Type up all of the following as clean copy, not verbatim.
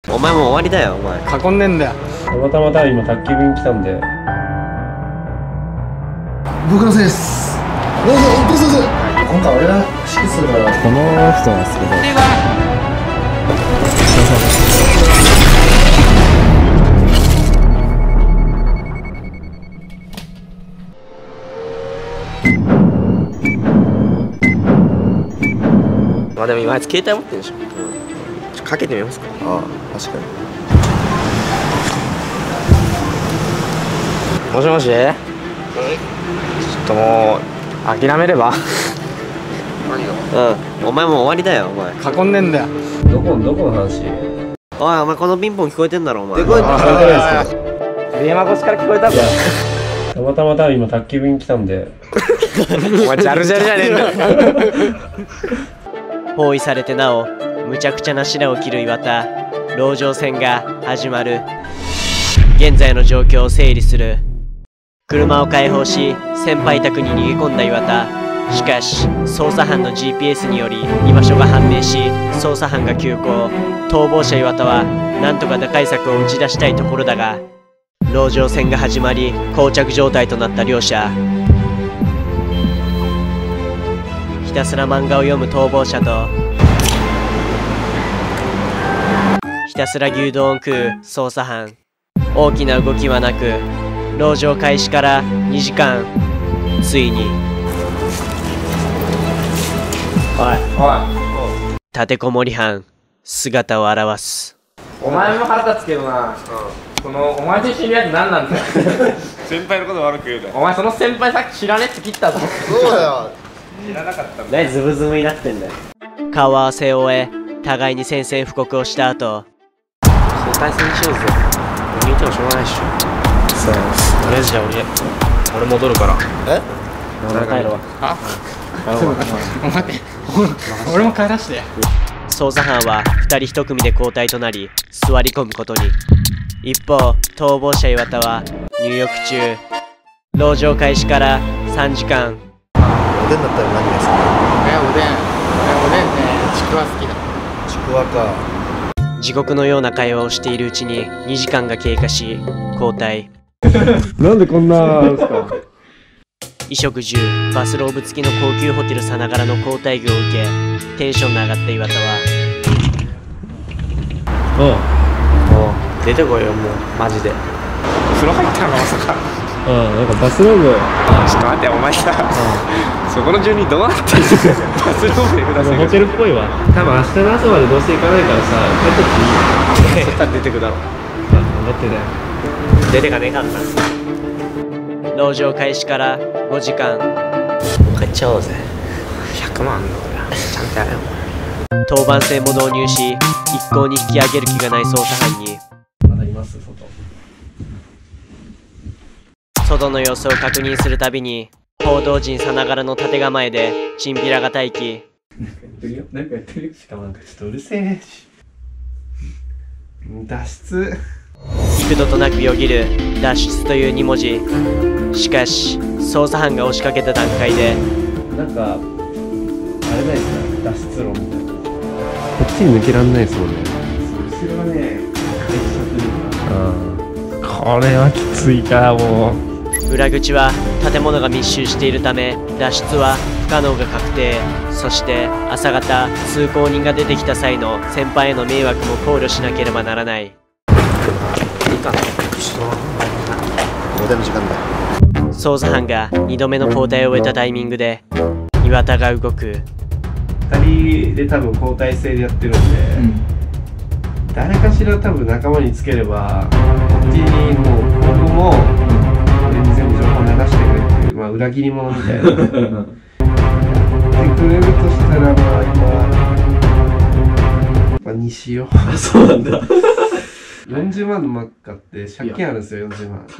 お前もう終わりだよ、お前。 囲んでんだよ。 たまたま今宅急便来たんで。 僕のせいです。どうぞ、本当すいません。今回俺が指揮するから。 この人なんですけど。 まあでも今あいつ携帯持ってるでしょ。ちょっとかけてみますか。 ああ、確かに。 もしもし。ちょっともう諦めれば。うん、お前もう終わりだよ、お前。 囲んでんだよ。 どこの話？ おい、お前このピンポン聞こえてんだろ、お前。 でこい。 聞こえてないですよ。 電話越しから聞こえたぞ。 たまたま今宅急便来たんで。 お前ジャルジャルじゃねえんだよ。包囲されてなおむちゃくちゃな品を切る岩田。籠城戦が始まる。現在の状況を整理する。車を開放し先輩宅に逃げ込んだ岩田。しかし捜査班の GPS により居場所が判明し、捜査班が急行。逃亡者岩田はなんとか打開策を打ち出したいところだが、籠城戦が始まり膠着状態となった両者。ひたすら漫画を読む逃亡者とひたすら牛丼を食う捜査班。大きな動きはなく、籠城開始から2時間。ついに立てこもり犯姿を現す。 お前も腹立つけどな、そのお前と一緒にいるやつ何なんだよ。 先輩のこと悪く言うな。 お前その先輩さっき知らねえって切ったぞ。 そうだよ。 知らなかったんだ。 何ズブズブになってんだよ。顔合わせを終え互いに宣戦布告をした後、対戦しようぜ。俺にいてもしょうがないっしょ。 そうとりあえずじゃあ俺戻るから。 え？ 俺帰るわ。 待って、俺も帰らして。 捜査班は2人1組で交代となり座り込むことに。一方逃亡者岩田は入浴中。籠城開始から3時間。 おでんだったら何が好き？ おでんね、ちくわ好きだ。 ちくわか。 地獄のような会話をしているうちに2時間が経過し交代。 なんでこんなですか？ 衣食住バスローブ付きの高級ホテルさながらの交代具を受けテンションが上がった岩田は、 おう出てこいよもうマジで。 風呂入ったのかまさか。 なんかバスローブ。 ちょっと待って、お前さ、そこの住人どうなってるの？バスローブでください。 ホテルっぽいわ。多分明日の朝までどうせ行かないからさ、帰ってっていいよ。 そしたら出てくだろ。 頑張ってね。 出てかねえかんな。籠城開始から5時間。 帰っちゃおうぜ。100万のちゃんとやれよ。 当番制も導入し一向に引き上げる気がない捜査班に、 まだいます、 外の様子を確認するたびに報道陣さながらの立て構えでチンピラが待機。 なんかやってるよ。しかもなんかちょっとうるせえし。脱出。 幾度となくよぎる脱出という2文字。しかし捜査班が押しかけた段階でなんかあれないですか、脱出路みたいな。こっちに抜けらんないですもんね。後ろがね、これはきついか。もう裏口は建物が密集しているため脱出は不可能が確定。そして朝方通行人が出てきた際の先輩への迷惑も考慮しなければならない。 おでんの時間だ。 捜査班が2度目の交代を終えたタイミングで岩田が動く。 2人で多分交代制でやってるんで、誰かしら多分仲間につければこっちにもう僕も全然情報流してくれっていう、まあ裏切り者みたいなやってくれるとしたら、まあ今にしよう。そうなんだ。40万のマッカって借金あるんですよ。40万。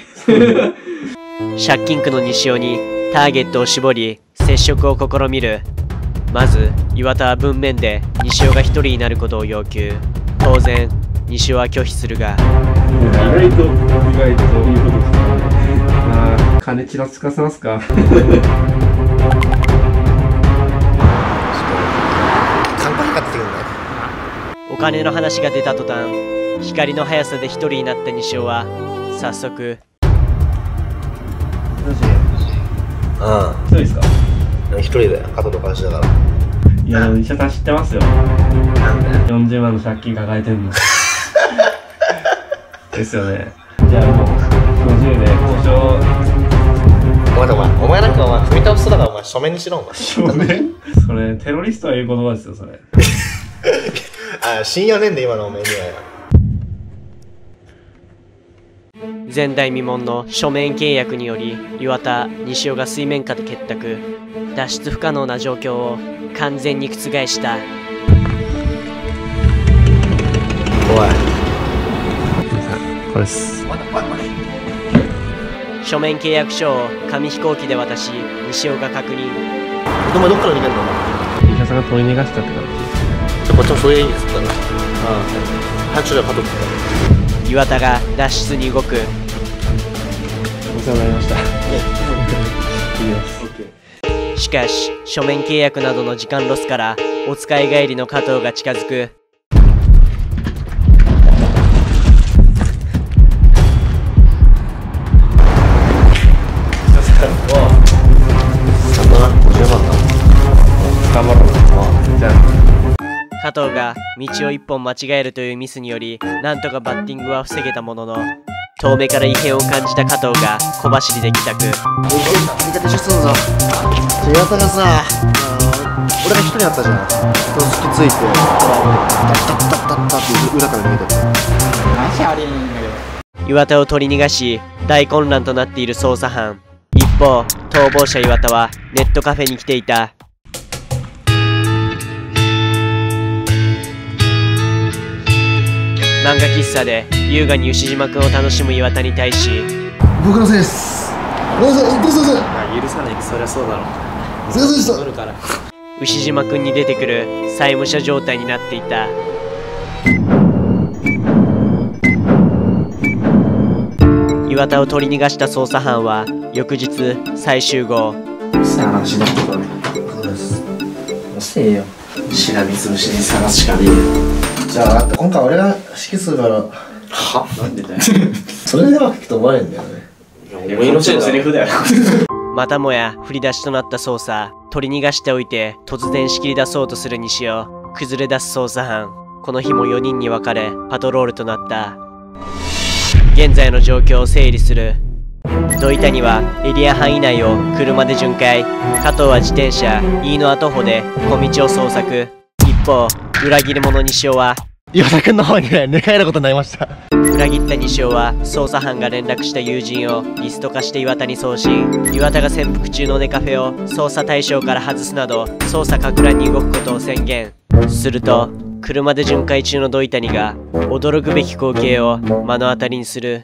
借金苦の西尾にターゲットを絞り接触を試みる。まず岩田は文面で西尾が一人になることを要求。当然西尾は拒否するが、 意外ということですね。まあ金ちらつかせますか。 カンパニー買ってきてくんない？ お金の話が出た途端、光の速さで一人になった西尾は早速一人ですか？ 一人で肩とかしながら。 いやでも西尾さん知ってますよ。 なんで 40万の借金抱えてんのですよね。じゃあもう50で交渉。 お前なんか踏み倒すだからお前書面にしろお前。 書面？それテロリストが言う言葉ですよそれ。 あ、深夜ねんで今のお前には。 前代未聞の書面契約により岩田西尾が水面下で結託、脱出不可能な状況を完全に覆した。 おいこれです。 書面契約書を紙飛行機で渡し西尾が確認。 お前どっから逃げんのお前。 西尾さんが取り逃がしたって感じ。 こっちもそういう意味ですから。早くしろよパトって。 岩田が脱出に動く。 お世話になりました。 しかし書面契約などの時間ロスからお使い帰りの加藤が近づく。 頑張ろう。じゃあ加藤が道を一本間違えるというミスによりなんとかバッティングは防げたものの、遠目から異変を感じた加藤が小走りで帰宅。 味方一緒すんぞ。岩田がさ、俺が一人だったじゃん。人を突きついて、タッタッって裏から逃げてた。 マジありえんだけど。 岩田を取り逃がし大混乱となっている捜査班。一方逃亡者岩田はネットカフェに来ていた。漫画喫茶で優雅に牛島くんを楽しむ岩田に対し、 僕のせいです。ごめんなさい、どうぞどうぞ。 許さない。そりゃそうだろ。 すいませんでした。 るから牛島くんに出てくる債務者状態になっていた。岩田を取り逃がした捜査班は翌日再集合。 さあ話だけどね。 そうです。 遅えよ。しらみつぶしに探すしかねえよ。 じゃあ今回俺が指揮するから。 は？なんでだよ。 それでは聞くと思われるんだよね。 お前のセリフだよ。 またもや振り出しとなった捜査。取り逃がしておいて突然仕切り出そうとする西尾。崩れ出す捜査班。この日も4人に分かれパトロールとなった。現在の状況を整理する。土井谷はエリア範囲内を車で巡回。加藤は自転車、飯野は徒歩で小道を捜索。一方裏切り者西尾は岩田君の方にね、寝返ることになりました。 裏切った西尾は捜査班が連絡した友人をリスト化して岩田に送信。岩田が潜伏中のネカフェを捜査対象から外すなど捜査か乱に動くことを宣言すると、車で巡回中の土井谷が驚くべき光景を目の当たりにする。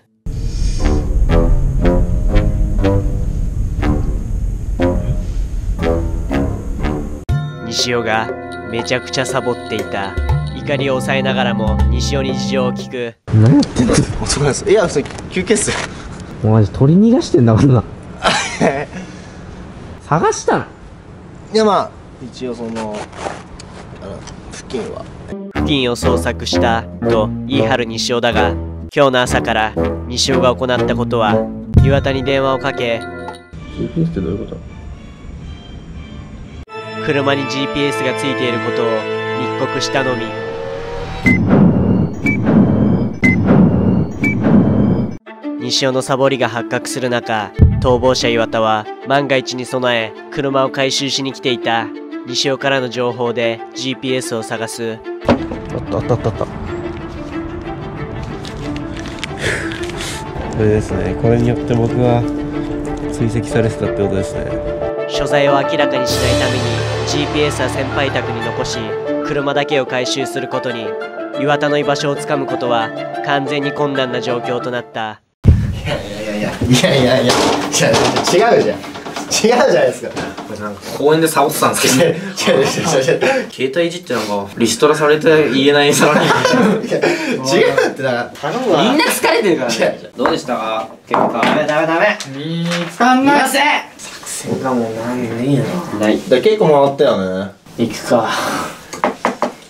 西尾がめちゃくちゃサボっていた。怒りを抑えながらも西尾に事情を聞く。 何やってんの？ 遅くないです。いや、それ休憩っすよ。 お前取り逃がしてんだからな。探したの？ いやまあ一応その付近は付近を捜索したと言い張る西尾だが、今日の朝から西尾が行ったことは岩田に電話をかけ、 GPS ってどういうこと？ 車に GPS がついていることを密告したのみ。西尾のサボりが発覚する中、逃亡者岩田は万が一に備え車を回収しに来ていた。西尾からの情報で GPS を探す。 あったあったあったあった。 これですね。これによって僕が追跡されてたってことですね。 所在を明らかにしないために GPS は先輩宅に残し、車だけを回収することに。岩田の居場所をつかむことは完全に困難な状況となった。 いや違うじゃん。違うじゃないですか。 これなんか公園でサボってたんですけど、 違う携帯いじってなんかリストラされて言えないサラリーマン。 違うってだから頼むわ。 みんな疲れてるからね。どうでしたか結果？ダメ。 見つかんない。 作戦がもうなんねえな。ない。 だ結構回ったよね。 行くか。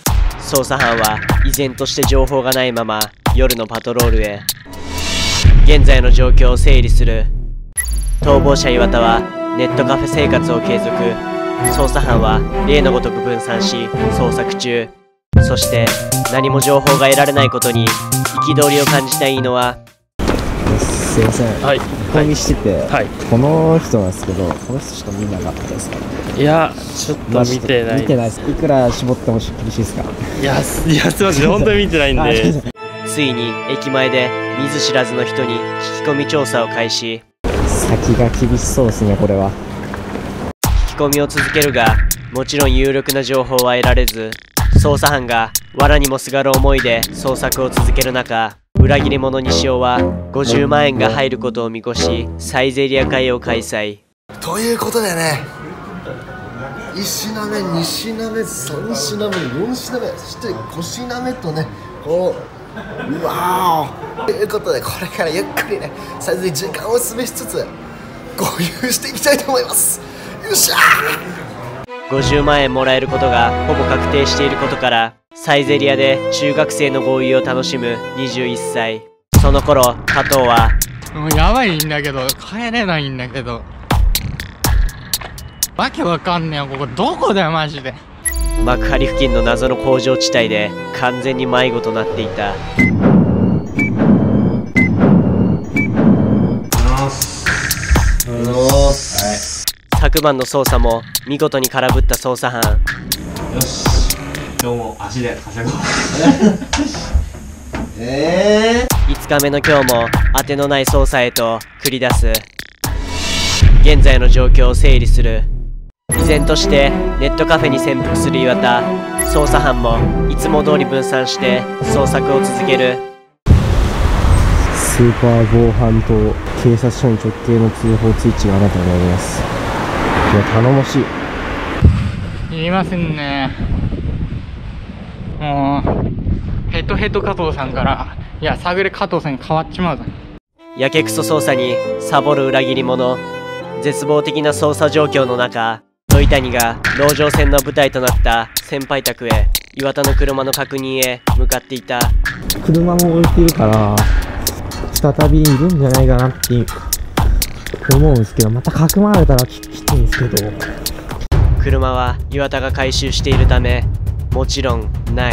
捜査班は依然として情報がないまま夜のパトロールへ。現在の状況を整理する。逃亡者岩田はネットカフェ生活を継続。捜査班は例のごとく分散し捜索中。そして何も情報が得られないことに憤りを感じた飯野は、 すいません、 はい、 講義してて、 はい、 この人なんですけど、この人しか見なかったですか？ いや、ちょっと見てない。 見てないです。いくら絞っても厳しいですか？ いや、すいません、本当に見てないんで。 ついに駅前で見ず知らずの人に聞き込み調査を開始。 先が厳しそうですね、これは。 聞き込みを続けるが、もちろん有力な情報は得られず、捜査班が藁にもすがる思いで捜索を続ける中、裏切り者西尾は50万円が入ることを見越しサイゼリア会を開催。 ということでね、1品目、2品目、3品目、4品目、そして5品目とね、こう、うわーということで、これからゆっくりね、サイズに時間を潰しつつ合流していきたいと思います。よっしゃー。 50万円もらえることがほぼ確定していることから、サイゼリアで中学生の豪遊を楽しむ21歳。その頃加藤はもうやばいんだけど帰れないんだけど、わけわかんねえよ、ここどこだよマジで。 幕張付近の謎の工場地帯で完全に迷子となっていた。昨晩の捜査も見事に空振った捜査班。 よし、今日も足で稼ごう。 5日目の今日も当てのない捜査へと繰り出す。現在の状況を整理する。依然としてネットカフェに潜伏する岩田。捜査班もいつも通り分散して捜索を続ける。 スーパー防犯と警察署に直系の通報ツイッチがあなたになります。いや、頼もしい。 言いませんね。もうヘトヘト加藤さんから、いや探れ加藤さんに変わっちまうぞ。 やけくそ捜査にサボる裏切り者。絶望的な捜査状況の中、土井谷が籠城戦の舞台となった先輩宅へ岩田の車の確認へ向かっていた。 車も置いてるから再びいるんじゃないかなって思うんですけど、またかくまられたらきついんですけど、 車は岩田が回収しているためもちろんない。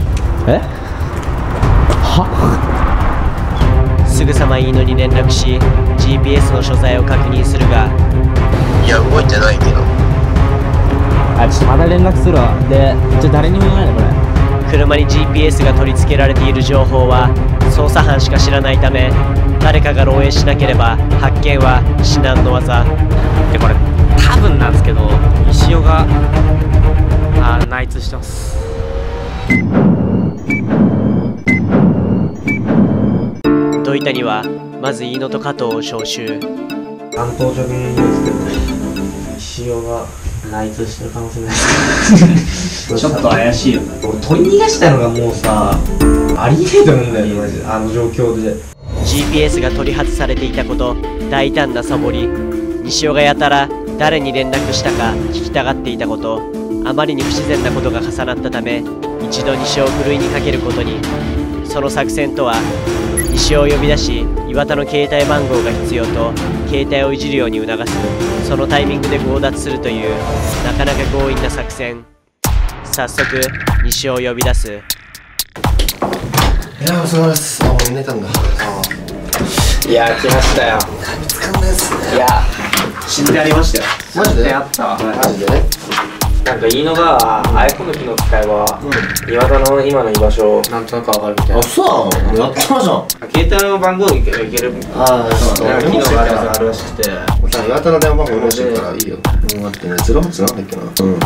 すぐさま飯野に連絡し GPS の所在を確認するが、 いや、動いてないけど。 ちょっとまた連絡するわ。で、誰にも言わないでこれ。 車に GPS が取り付けられている情報は捜査班しか知らないため、誰かが漏洩しなければ発見は至難の業。 で、これ多分なんですけど、石尾が内通してます。 土井谷はまず飯野と加藤を招集。 担当直入ですけどね、石尾が内通してる可能性ないですか？ちょっと怪しいよね。俺取り逃がしたのがもうさ、ありえないと思うんだよね、マジで。あの状況で GPS が取り外されていたこと、大胆なサボり。西尾がやたら誰に連絡したか聞きたがっていたこと、あまりに不自然なことが重なったため一度西尾をふるいにかけることに。その作戦とは、西尾を呼び出し岩田の携帯番号が必要と携帯をいじるように促す。そのタイミングで強奪するというなかなか強引な作戦。早速西尾を呼び出す。 いや、お疲れ様です。もう寝たんだ。 いやー、来ましたよ。 見つかんないっすね。 いやー、死んでありましたよ。 マジで？ あったわ。 マジでね。 なんか飯野が iPhone の機能使えば、岩田の今の居場所なんとなくわかるみたいな。 あ、そうやってまじゃん。 携帯の番号いけるああ、そうだね。 機能があるらしくて、 岩田の電話番号欲しいからいいよ。待ってね、08なんだっけな。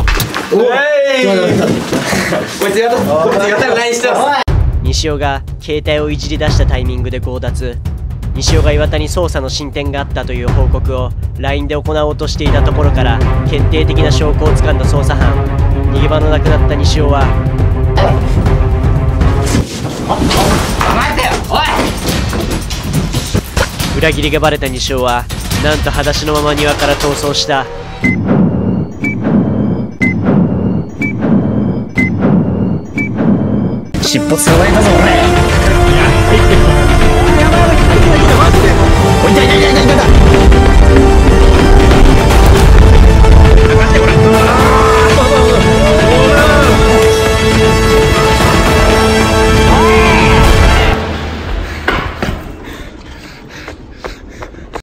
こいつ岩田の LINE してます。 西尾が携帯をいじり出したタイミングで強奪。西尾が岩田に捜査の進展があったという報告を LINE で行おうとしていたところから決定的な証拠をつかんだ捜査班。逃げ場のなくなった西尾は裏切りがバレた西尾はなんと裸足のまま庭から逃走した。 尻尾捕まえたぞ俺。